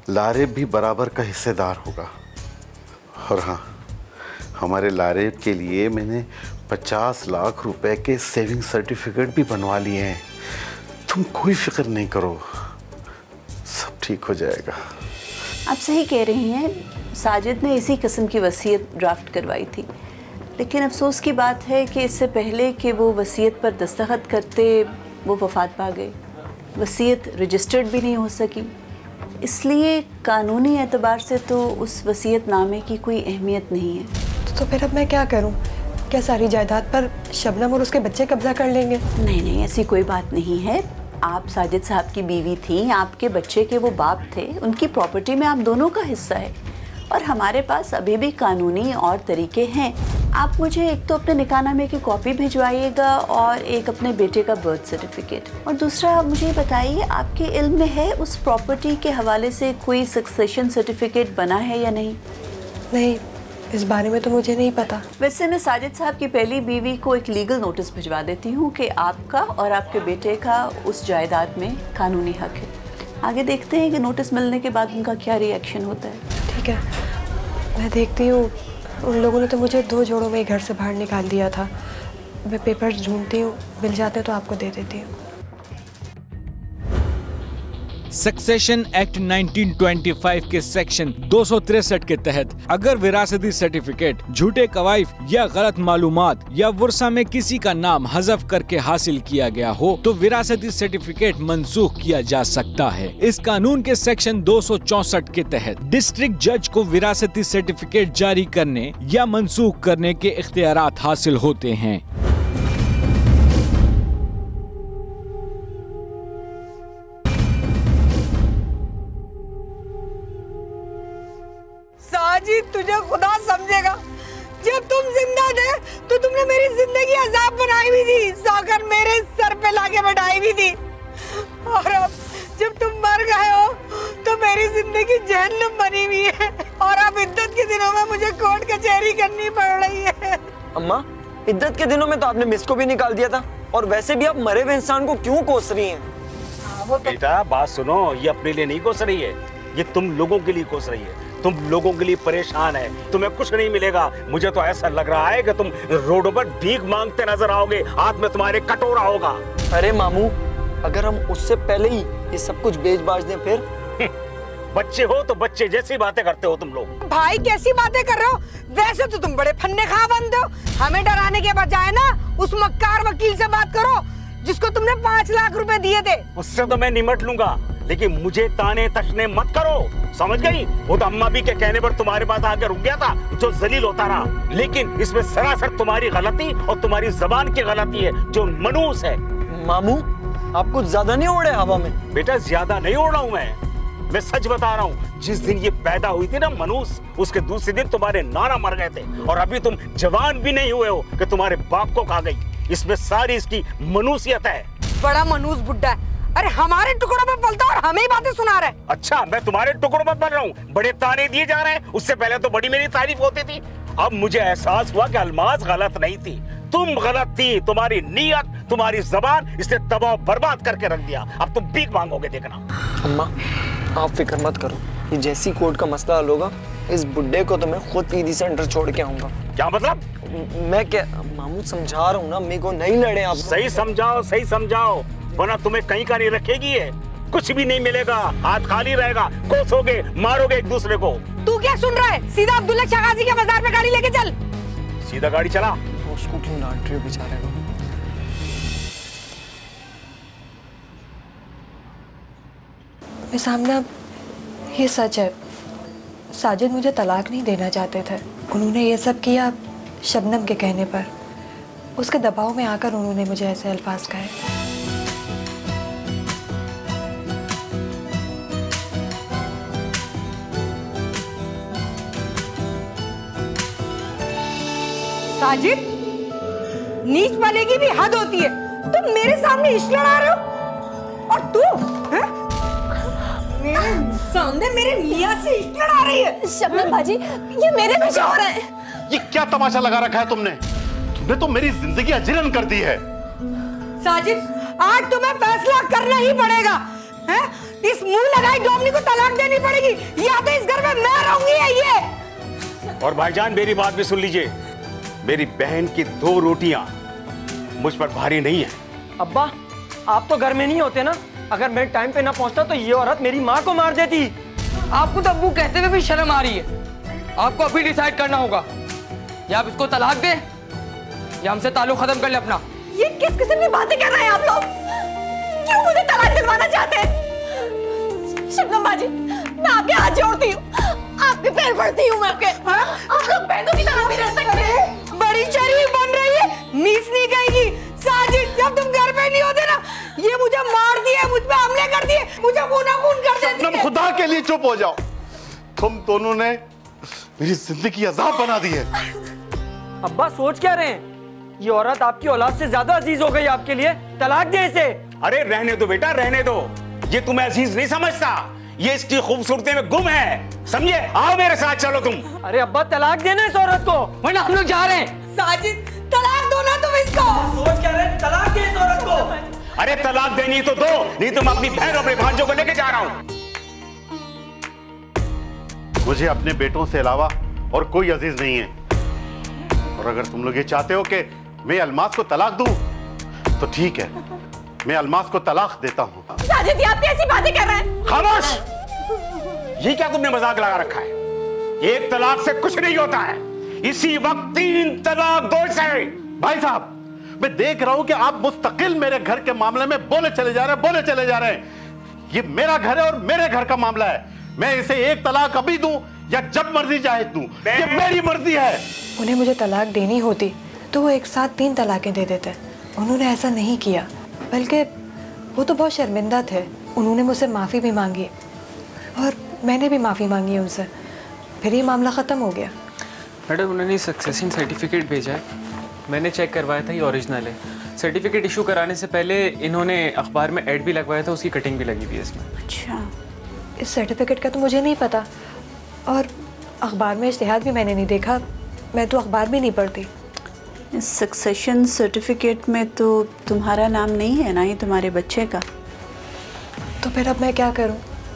लारेब भी बराबर का हिस्सेदार होगा। और हाँ, हमारे लारेब के लिए मैंने 50 लाख रुपए के सेविंग सर्टिफिकेट भी बनवा लिए हैं। तुम कोई फिक्र नहीं करो, सब ठीक हो जाएगा। आप सही कह रही हैं, साजिद ने इसी किस्म की वसीयत ड्राफ्ट करवाई थी, लेकिन अफसोस की बात है कि इससे पहले कि वो वसीयत पर दस्तखत करते वो वफ़ात पा गए। वसीयत रजिस्टर्ड भी नहीं हो सकी, इसलिए कानूनी एतबार से तो उस वसीयतनामे की कोई अहमियत नहीं है। तो फिर अब मैं क्या करूं? क्या सारी जायदाद पर शबनम और उसके बच्चे कब्जा कर लेंगे? नहीं नहीं, ऐसी कोई बात नहीं है। आप साजिद साहब की बीवी थी, आपके बच्चे के वो बाप थे, उनकी प्रॉपर्टी में आप दोनों का हिस्सा है और हमारे पास अभी भी कानूनी और तरीके हैं। आप मुझे एक तो अपने निकाहनामे की कॉपी भिजवाइएगा और एक अपने बेटे का बर्थ सर्टिफिकेट, और दूसरा आप मुझे बताइए, आपके इल्म में है उस प्रॉपर्टी के हवाले से कोई सक्सेशन सर्टिफिकेट बना है या नहीं? नहीं, इस बारे में तो मुझे नहीं पता। वैसे मैं साजिद साहब की पहली बीवी को एक लीगल नोटिस भिजवा देती हूँ कि आपका और आपके बेटे का उस जायदाद में कानूनी हक है। आगे देखते हैं कि नोटिस मिलने के बाद उनका क्या रिएक्शन होता है। ठीक है, मैं देखती हूँ। उन लोगों ने तो मुझे 2 जोड़ों में ही घर से बाहर निकाल दिया था। मैं पेपर्स ढूंढती हूँ, मिल जाते तो आपको दे देती हूँ। सक्सेशन एक्ट 1925 के सेक्शन 263 के तहत अगर विरासती सर्टिफिकेट झूठे कवाइफ या गलत मालूमात या वर्सा में किसी का नाम हज़फ करके हासिल किया गया हो तो विरासती सर्टिफिकेट मंसूख किया जा सकता है। इस कानून के सेक्शन 264 के तहत डिस्ट्रिक्ट जज को विरासती सर्टिफिकेट जारी करने या मंसूख करने के इख्तियारात हासिल होते हैं। साजिद, तुझे खुदा समझेगा, जब तुम जिंदा थे तो तुमने मेरी जिंदगी अजाब बनाई भी थी, साकर मेरे सर पे लाके बैठाई भी थी, और अब जब तुम मर गए हो तो मेरी जिंदगी जहन्नम बनी हुई है और अब इद्दत के दिनों में मुझे कोर्ट कचहरी करनी पड़ रही है। अम्मा, इद्दत के दिनों में तो आपने मिस को भी निकाल दिया था, और वैसे भी आप मरे हुए इंसान को क्यों कोस रही हैं? बेटा बात सुनो, ये अपने लिए नहीं कोस रही है, ये तुम लोगों के लिए कोस रही है। तुम लोगों के लिए परेशान है, तुम्हें कुछ नहीं मिलेगा। मुझे तो ऐसा लग रहा है कि तुम रोडों पर भीख मांगते नजर आओगे, हाथ में तुम्हारे कटोरा होगा। अरे मामू, अगर हम उससे पहले ही ये सब कुछ बेच बाच दें फिर? बच्चे हो तो बच्चे जैसी बातें करते हो तुम लोग। भाई कैसी बातें कर रहे हो? वैसे तो तुम बड़े फन्ने खा बनते हो। हमें डराने के बजाय ना उस मक्कार वकील से बात करो जिसको तुमने 5 लाख रुपए दिए थे। उससे तो मैं निमट लूंगा, लेकिन मुझे ताने तशने मत करो, समझ गई? वो तो अम्मा भी के कहने पर तुम्हारे पास आकर रुक गया था, जो जलील होता रहा, लेकिन इसमें सरासर तुम्हारी गलती और तुम्हारी जबान की गलती है, जो मनूस है। मामू, आप कुछ ज्यादा नहीं उड़ रहे हवा में? बेटा ज्यादा नहीं उड़ रहा हूँ मैं सच बता रहा हूँ। जिस दिन ये पैदा हुई थी ना मनूस, उसके दूसरे दिन तुम्हारे नाना मर गए थे, और अभी तुम जवान भी नहीं हुए हो कि तुम्हारे बाप को खा गई। इसमें सारी इसकी मनूसियत है। बड़ा मनूस बुड्ढा है। अरे हमारे टुकड़ों में पलता और हमें ही बातें सुना रहा है। अच्छा, मैं तुम्हारे टुकड़ों में पल रहा हूँ? बड़े ताने दिए जा रहे हैं, उससे पहले तो बड़ी मेरी तारीफ होती थी। अब मुझे एहसास हुआ कि अलमास गलत नहीं थी, तुम गलत थी। तुम्हारी नीयत, तुम्हारी जबान इसने तबाह बर्बाद करके रख दिया। अब तुम भीख मांगोगे, देखना। अम्मा, आप फिक्र मत करो, ये जैसी कोर्ट का मसला हल होगा, इस बुड्ढे को तो मैं खुद पीडी सेंटर छोड़ के आऊंगा। क्या मतलब? मैं क्या मामू समझा रहा हूँ ना, मेरे को नहीं लड़े आप। सही समझाओ, वरना तुम्हें कहीं का नहीं रखेगी है। कुछ भी नहीं मिलेगा, हाथ खाली रहेगा, कोसोगे, मारोगे एक दूसरे को। तू क्या सुन रहा है? सीधा अब्दुल्ला शागाजी के बाजार में गाड़ी लेके चल। सीधा गाड़ी चला। उसको क्यों डांट रहे हो बेचारे को? मेरे सामने ये सच है, साजिद मुझे तलाक नहीं देना चाहते थे। उन्होंने ये सब किया शबनम के कहने पर, उसके दबाव में आकर उन्होंने मुझे ऐसे अल्फाज कहे। साजिद, नीच वाले की भी हद होती है। तुम मेरे सामने इश्क लड़ा रहे हो, और तू मेरे सामने मेरे मियां से इश्क लड़ा रही है। शबनम बाजी, ये मेरे पीछे हो रहा है। ये क्या तमाशा लगा रखा है तुमने? तुमने तो मेरी जिंदगी अजरन कर दी है। साजिद, आज तुम्हें फैसला करना ही पड़ेगा। हैं? इस मुंह लगाई डोमनी को तलाक देनी पड़ेगी या तो इस घर में मैं रहूंगी या ये। और भाईजान मेरी बात भी सुन लीजिए, मेरी बहन की 2 रोटियां मुझ पर भारी नहीं है। अब्बा आप तो घर में नहीं होते ना, अगर मैं टाइम पे ना पहुंचता तो ये औरत मेरी माँ को मार देती। आपको तो अब्बू कहते हुए भी शर्म आ रही है। आपको अभी डिसाइड करना होगा, या आप इसको तलाक दे या हमसे ताल्लुक खत्म कर ले अपना। ये किस किस्म की बातें कर रहे हैं आप लोग? क्यों मुझे तलाक दिलवाना चाहते हैं? शबनम बाजी, मैं आपके हाथ जोड़ती हूँ, आपके पैर पड़ती हूँ मैं आपके। आप लोग बहनों की तरह भी रह सकते हैं। बड़ी शरीफ बन रही है, मीस नहीं कहेगी। साजिद जब तुम घर पे नहीं होते ना, ये मुझे मार दिए, मुझ पे हमले कर दिए, मुझे खून कर देती है। खुदा के लिए चुप हो जाओ, तुम दोनों ने मेरी जिंदगी अजाब बना दी है। अब्बा सोच क्या रहे हैं? ये औरत आपकी औलाद से ज्यादा अजीज हो गई आपके लिए, तलाक दे इसे। अरे रहने दो बेटा, रहने दो। ये तुम्हें अजीज नहीं समझता, ये इसकी खूबसूरती में गुम है, समझे? आओ मेरे साथ चलो तुम। अरे अब्बा तलाक देना इस औरत को, वरना हम लोग जा रहे हैं। साजिद तलाक दो ना तुम इसको। सोच क्या रहे हैं? तलाक दे इस औरत को। अरे तलाक देनी तो दो, नहीं तो मैं अपनी बहन और अपने भांजों को लेके जा रहा हूं। मुझे अपने बेटों से अलावा और कोई अजीज नहीं है, और अगर तुम लोग ये चाहते हो कि मैं अलमास को तलाक दूं तो ठीक है, मैं अलमास को तलाक देता हूं। साजिद, आप कैसी बातें कर रहे हैं? खामोश! ये क्या तुमने मजाक लगा रखा है? एक तलाक से कुछ नहीं होता है, इसी वक्त 3 तलाक 2 से। भाई साहब, मैं देख रहा हूं कि आप मुस्तकिल मेरे घर के मामले में बोले चले जा रहे हैं। ये मेरा घर है और मेरे घर का मामला है। मैं इसे एक तलाक अभी दूं या जब मर्जी चाहे दूं, ये मेरी मर्जी है। उन्हें मुझे तलाक देनी होती तो वो एक साथ 3 तलाकें दे देते। उन्होंने ऐसा नहीं किया, बल्कि वो तो बहुत शर्मिंदा थे। उन्होंने मुझसे माफ़ी भी मांगी और मैंने भी माफ़ी मांगी उनसे, फिर ये मामला ख़त्म हो गया। मैडम उन्होंने सक्सेशन सर्टिफिकेट भेजा है, मैंने चेक करवाया था, ये ओरिजिनल है। सर्टिफिकेट इशू कराने से पहले इन्होंने अखबार में ऐड भी लगवाया था, उसकी कटिंग भी लगी हुई है इसमें। अच्छा, इस सर्टिफिकेट का तो मुझे नहीं पता, और अखबार में इश्तिहार भी मैंने नहीं देखा, मैं तो अखबार भी नहीं पढ़ती। इस सक्सेशन सर्टिफिकेट में तो तुम्हारा नाम नहीं है, ना ही तुम्हारे बच्चे का। तो फिर अब मैं क्या करूं?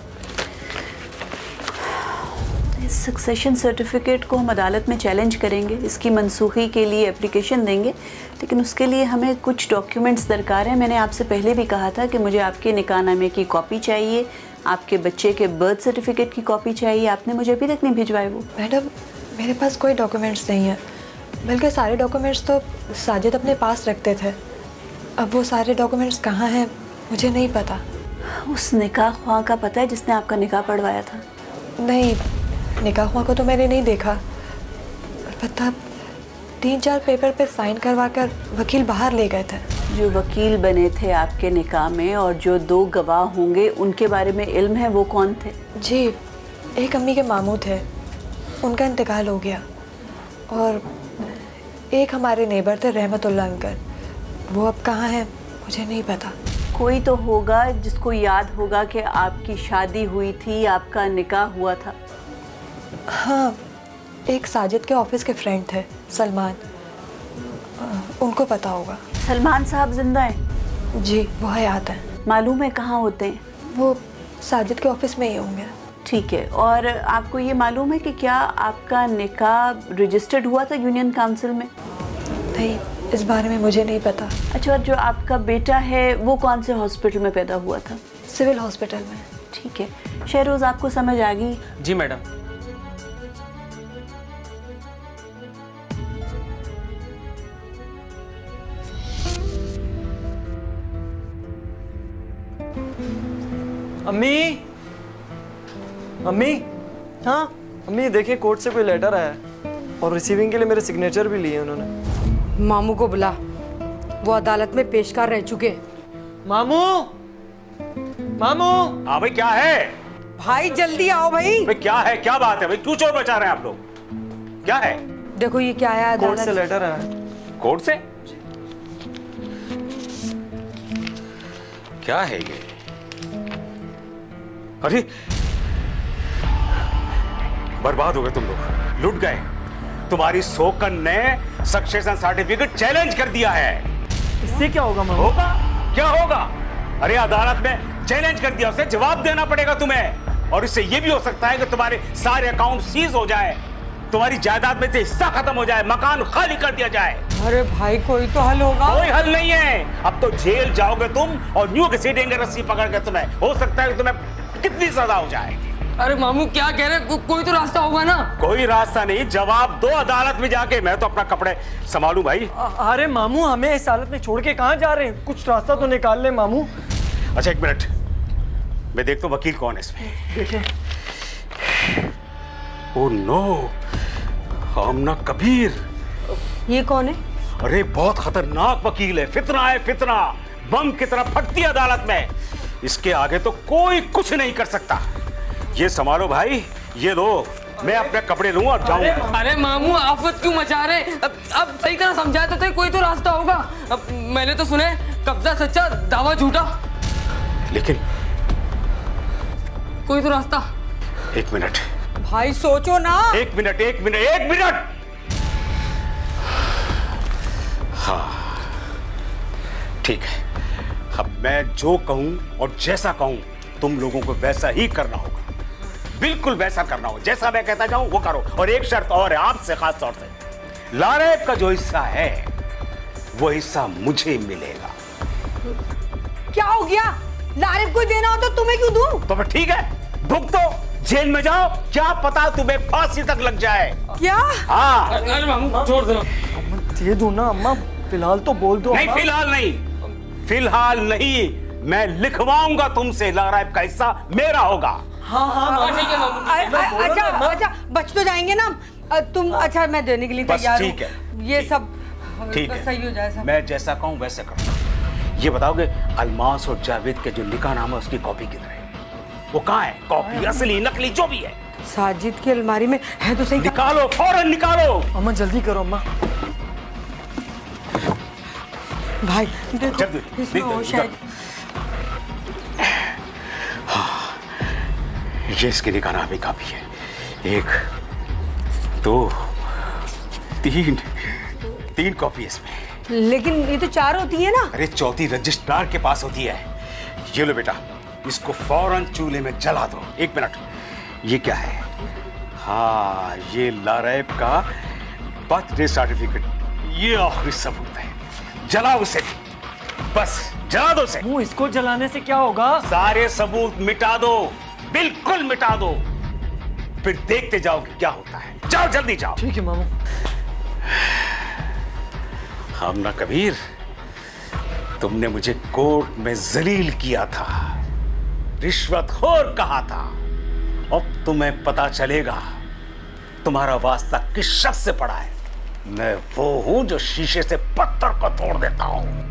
इस सक्सेशन सर्टिफिकेट को हम अदालत में चैलेंज करेंगे, इसकी मनसूखी के लिए एप्लीकेशन देंगे, लेकिन उसके लिए हमें कुछ डॉक्यूमेंट्स दरकार हैं। मैंने आपसे पहले भी कहा था कि मुझे आपके निकाहनामे की कॉपी चाहिए, आपके बच्चे के बर्थ सर्टिफिकेट की कॉपी चाहिए। आपने मुझे अभी तक नहीं भिजवाए वो। मैडम मेरे पास कोई डॉक्यूमेंट्स नहीं है, बल्कि सारे डॉक्यूमेंट्स तो साजिद अपने पास रखते थे। अब वो सारे डॉक्यूमेंट्स कहाँ हैं मुझे नहीं पता। उस निकाह ख्वाह का पता है जिसने आपका निकाह पढ़वाया था? नहीं, निकाह ख्वाह को तो मैंने नहीं देखा, पता 3-4 पेपर पे साइन करवा कर वकील बाहर ले गए थे। जो वकील बने थे आपके निकाह में और जो 2 गवाह होंगे, उनके बारे में इल्म है? वो कौन थे? जी, एक अम्मी के मामू थे, उनका इंतकाल हो गया, और एक हमारे नेबर थे रहमतुल्लाह अंकल, वो अब कहाँ हैं मुझे नहीं पता। कोई तो होगा जिसको याद होगा कि आपकी शादी हुई थी, आपका निकाह हुआ था। हाँ, एक साजिद के ऑफिस के फ्रेंड थे सलमान, उनको पता होगा। सलमान साहब जिंदा हैं? जी, वो हयात हैं। मालूम है कहाँ होते हैं? वो साजिद के ऑफिस में ही होंगे। ठीक है, और आपको ये मालूम है कि क्या आपका निकाह रजिस्टर्ड हुआ था यूनियन काउंसिल में? नहीं, इस बारे में मुझे नहीं पता। अच्छा, और जो आपका बेटा है वो कौन से हॉस्पिटल में पैदा हुआ था? सिविल हॉस्पिटल में। ठीक है, शहरोज आपको समझ आ गई? जी मैडम। अम्मी, अम्मी, हाँ अम्मी देखिए कोर्ट से कोई लेटर आया है और रिसीविंग के लिए मेरे सिग्नेचर भी लिए उन्होंने। मामू को बुला, वो अदालत में पेशकार रह चुके। मामू, मामू। हाँ भाई क्या है? भाई जल्दी आओ भाई। भाई क्या है, क्या बात है भाई, क्यों चोर बचा रहे हैं आप लोग? क्या है? देखो ये क्या आया कोर्ट से लेटर आया। कोर्ट से? क्या है ये? अरे बर्बाद हो गए तुम लोग, लुट गए। तुम्हारी सोकन ने सक्सेशन सर्टिफिकेट चैलेंज कर दिया है। इससे क्या होगा मामू? होगा क्या होगा? अरे अदालत में चैलेंज कर दिया उसे, जवाब देना पड़ेगा तुम्हें। और इससे यह भी हो सकता है कि तुम्हारे सारे अकाउंट सीज हो जाए, तुम्हारी जायदाद में से हिस्सा खत्म हो जाए, मकान खाली कर दिया जाए। अरे भाई कोई तो हल होगा। कोई हल नहीं है, अब तो जेल जाओगे तुम और न्यू घसीटेंगे रस्सी पकड़ के तुम्हें। हो सकता है कि तुम्हें कितनी सजा हो जाए। अरे मामू क्या कह रहे, कोई तो रास्ता होगा ना? कोई रास्ता नहीं, जवाब दो अदालत में जाके। मैं तो अपना कपड़े संभालूं भाई। अरे मामू हमें इस हालत में छोड़ के कहाँ जा रहे हैं, कुछ रास्ता तो निकाल ले मामू। अच्छा एक मिनट, मैं देखता हूँ वकील कौन है इसमें। देखिए। Oh no, Aamna Kabir. ये कौन है? अरे बहुत खतरनाक वकील है, फितना है फितना, बम की तरह फटती है अदालत में। इसके आगे तो कोई कुछ नहीं कर सकता। ये संभालो भाई, ये लो, मैं अपने कपड़े लूं और जाऊं। अरे मामू आफत क्यों मचा रहे? अब सही तरह समझाया तो थे, कोई तो रास्ता होगा। अब मैंने तो सुने कब्जा सच्चा दावा झूठा, लेकिन कोई तो रास्ता। एक मिनट भाई सोचो ना। एक मिनट एक मिनट एक मिनट। हाँ ठीक है, अब मैं जो कहूं और जैसा कहूं तुम लोगों को वैसा ही करना होगा, बिल्कुल वैसा करना होगा। जैसा मैं कहता जाऊं वो करो। और एक शर्त और है आपसे खास तौर से, लारेब का जो हिस्सा है वो हिस्सा मुझे मिलेगा। क्या हो गया? लारेब को देना हो तो तुम्हें क्यों दूं? तो फिर ठीक है, भुगतो, जेल में जाओ, क्या पता तुम्हें फांसी तक लग जाए। क्या? हाँ। अरे मामू छोड़ दो, दे दो ना अम्मा, फिलहाल तो बोल दो। नहीं फिलहाल नहीं, फिलहाल नहीं, मैं लिखवाऊंगा तुमसे, लारेब का हिस्सा मेरा होगा। हाँ ठीक है मामू। अच्छा बच तो जाएंगे ना तुम? अच्छा मैं देने के लिए तैयार हूँ। ठीक है, ये सब ठीक है, सही हो जाए सब। मैं जैसा कहूँ वैसे करूँ। ये बताओगे अलमास और जावेद के जो निकाह नामा उसकी कॉपी किधर है? वो कहाँ है? कॉपी असली नकली जो भी है। साजिद की अलमारी में है तो सही। निकालो, फौरन निकालो। अम्मा जल्दी करो अम्मा। भाई देखो जल्दी इसमें हो शायद। हाँ, ये इसकी निकाह नामे कॉपी है। एक दो तीन कॉपी इसमें। लेकिन ये तो 4 होती है ना? अरे चौथी रजिस्ट्रार के पास होती है। ये लो बेटा, इसको फौरन चूल्हे में जला दो। एक मिनट, ये क्या है? हाँ, ये लारेब का बर्थडे सर्टिफिकेट, ये आखिरी सबूत है। जला उसे, बस जला दो उसे। इसको जलाने से क्या होगा? सारे सबूत मिटा दो, बिल्कुल मिटा दो, फिर देखते जाओ कि क्या होता है। जाओ जल्दी जाओ। ठीक है मामू। आमना कबीर, तुमने मुझे कोर्ट में जलील किया था, रिश्वतखोर कहा था। अब तुम्हें पता चलेगा तुम्हारा वास्ता किस शख्स से पड़ा है। मैं वो हूं जो शीशे से पत्थर को तोड़ देता हूं।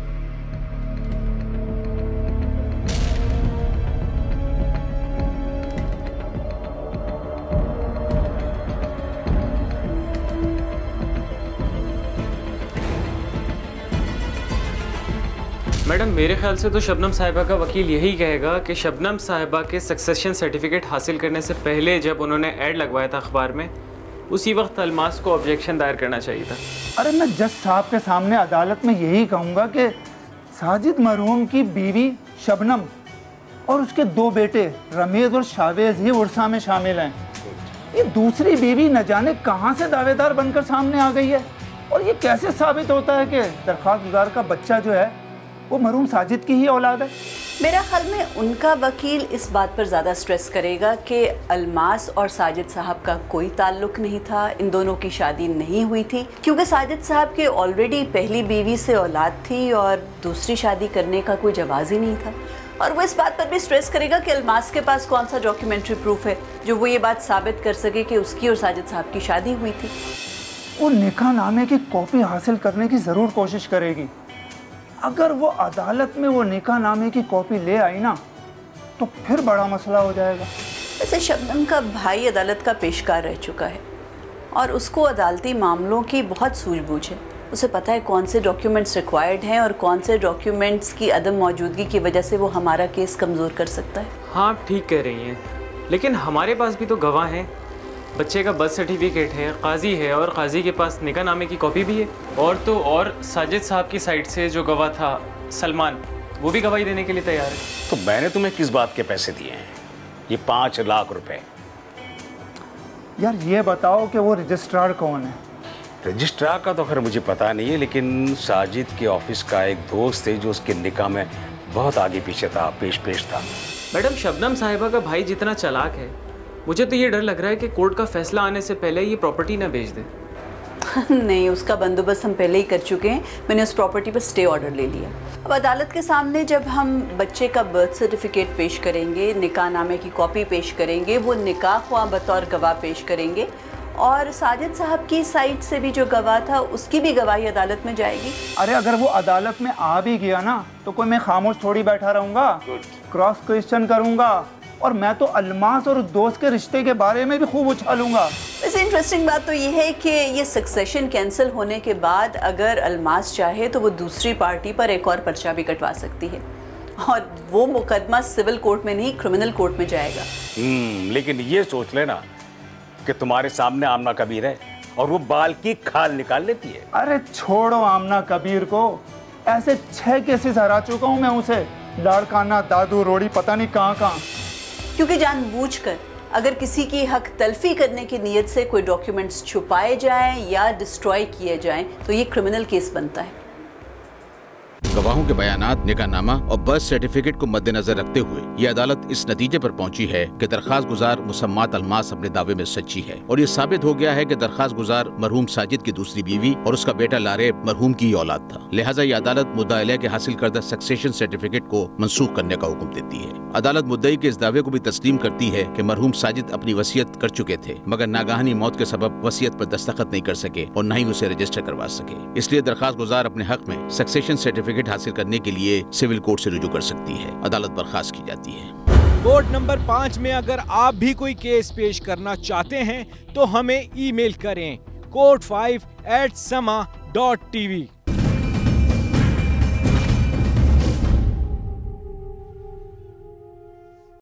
मैडम मेरे ख्याल से तो शबनम साहिबा का वकील यही कहेगा कि शबनम साहिबा के सक्सेशन सर्टिफिकेट हासिल करने से पहले जब उन्होंने ऐड लगवाया था अखबार में, उसी वक्त अलमास को ऑब्जेक्शन दायर करना चाहिए था। अरे मैं जज साहब के सामने अदालत में यही कहूँगा कि साजिद मरहूम की बीवी शबनम और उसके 2 बेटे रमीज और शावेज ही उर्सा में शामिल हैं। ये दूसरी बीवी न जाने कहाँ से दावेदार बनकर सामने आ गई है। और ये कैसे साबित होता है कि दरख्वास्त गुजार का बच्चा जो है वो मरहूम साजिद की ही औलाद है? मेरा ख्याल में उनका वकील इस बात पर ज़्यादा स्ट्रेस करेगा कि अलमास और साजिद साहब का कोई ताल्लुक नहीं था, इन दोनों की शादी नहीं हुई थी, क्योंकि साजिद साहब के ऑलरेडी पहली बीवी से औलाद थी और दूसरी शादी करने का कोई जवाज़ ही नहीं था। और वो इस बात पर भी स्ट्रेस करेगा कि अलमास के पास कौन सा डॉक्यूमेंट्री प्रूफ है जो वो ये बात साबित कर सके कि उसकी और साजिद साहब की शादी हुई थी। वो निकाह नामे की कॉपी हासिल करने की ज़रूर कोशिश करेगी। अगर वो अदालत में वो निकाह नामे की कॉपी ले आई ना तो फिर बड़ा मसला हो जाएगा। वैसे शबनम का भाई अदालत का पेशकार रह चुका है और उसको अदालती मामलों की बहुत सूझबूझ है। उसे पता है कौन से डॉक्यूमेंट्स रिक्वायर्ड हैं और कौन से डॉक्यूमेंट्स की अदम मौजूदगी की वजह से वो हमारा केस कमज़ोर कर सकता है। हाँ आप ठीक कह रही हैं, लेकिन हमारे पास भी तो गवाह हैं। बच्चे का बर्थ सर्टिफिकेट है, काजी है और काजी के पास निकाहनामे की कॉपी भी है। और तो और साजिद साहब की साइड से जो गवाह था सलमान, वो भी गवाही देने के लिए तैयार है। तो मैंने तुम्हें किस बात के पैसे दिए हैं? ये 5 लाख रुपए। यार ये बताओ कि वो रजिस्ट्रार कौन है? रजिस्ट्रार का तो खैर मुझे पता नहीं है, लेकिन साजिद के ऑफिस का एक दोस्त है जो उसके निकाह में बहुत आगे पीछे था, पेश था। मैडम, शबनम साहिबा का भाई जितना चालाक है, मुझे तो ये डर लग रहा है कि कोर्ट का फैसला आने से पहले ये प्रॉपर्टी ना बेच दे। नहीं, उसका बंदोबस्त हम पहले ही कर चुके हैं। मैंने उस प्रॉपर्टी पर स्टे ऑर्डर ले लिया। अब अदालत के सामने जब हम बच्चे का बर्थ सर्टिफिकेट पेश करेंगे, निकाह नामे की कॉपी पेश करेंगे, वो निकाह ख्वाह बतौर गवाह पेश करेंगे, और साजिद साहब की साइड से भी जो गवाह था उसकी भी गवाही अदालत में जाएगी। अरे अगर वो अदालत में आ भी गया ना तो कोई मैं खामोश थोड़ी बैठा रहूँगा, क्रॉस क्वेश्चन करूँगा, और मैं तो अलमास और दोस्त के रिश्ते के बारे में भी खूब उछालूंगा। वैसे इंटरेस्टिंग बात तो ये है कि ये सक्सेशन कैंसिल होने के बाद अगर अलमास चाहे तो वो दूसरी पार्टी पर एक और पर्चा भी कटवा सकती है, और वो मुकदमा सिविल कोर्ट में नहीं क्रिमिनल कोर्ट में जाएगा। लेकिन ये सोच लेना कि तुम्हारे सामने आमना कबीर है और वो बाल की खाल निकाल लेती है। अरे छोड़ो आमना कबीर को, ऐसे 6 केसेस हरा चुका हूँ मैं उसे, लाड़काना, दादू, रोड़ी, पता नहीं कहाँ। क्योंकि जानबूझकर अगर किसी की हक तलफी करने की नीयत से कोई डॉक्यूमेंट्स छुपाए जाएं या डिस्ट्रॉय किए जाएं तो ये क्रिमिनल केस बनता है। गवाहों के बयानात, निकाहनामा और बर्थ सर्टिफिकेट को मद्देनजर रखते हुए ये अदालत इस नतीजे पर पहुंची है कि दरखास्त गुजार मुसम्मात अलमास अपने दावे में सच्ची है, और ये साबित हो गया है कि दरखास्त गुजार मरहूम साजिद की दूसरी बीवी और उसका बेटा लारेब मरहूम की औलाद था। लिहाजा ये अदालत मुद्दा अलैह के हासिल करदा सक्सेशन सर्टिफिकेट को मंसूख करने का हुक्म देती है। अदालत मुद्दई के इस दावे को भी तस्लीम करती है कि मरहूम साजिद अपनी वसीयत कर चुके थे, मगर नागहानी मौत के सबब वसीयत पर दस्तखत नहीं कर सके और न ही उसे रजिस्टर करवा सके। इसलिए दरखास्त गुजार अपने हक में सक्सेशन सर्टिफिकेट हासिल करने के लिए सिविल कोर्ट से रुजू कर सकती है। अदालत बर्खास्त की जाती है। कोर्ट नंबर 5 में अगर आप भी कोई केस पेश करना चाहते हैं तो हमें ईमेल करें court5@sama.tv।